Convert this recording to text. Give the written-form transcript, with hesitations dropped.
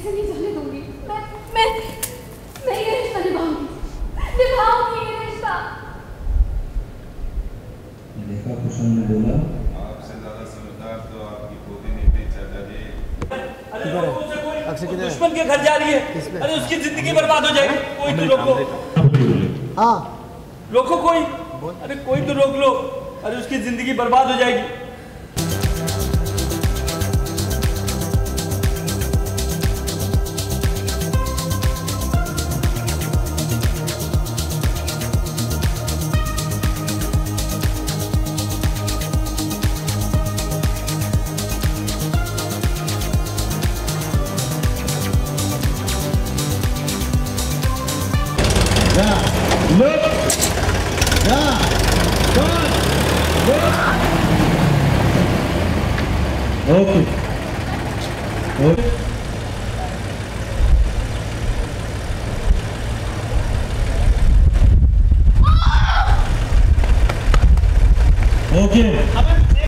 ऐसे नहीं जाने दूंगी। मैं ये रिश्ता निभाऊंगी ये रिश्ता। देखा कुशन ने बोला, आपसे ज्यादा समझदार तो आपकी पोती नहीं थी चाचा जी। अरे लोगों से कोई दुश्मन के घर जा रही है, अरे उसकी जिंदगी बर्बाद हो जाएगी। कोई तो रोको। हाँ रोको कोई, अरे कोई तो रोक लो, अरे उसकी जिंदगी बर्बाद हो जाएगी। ओके।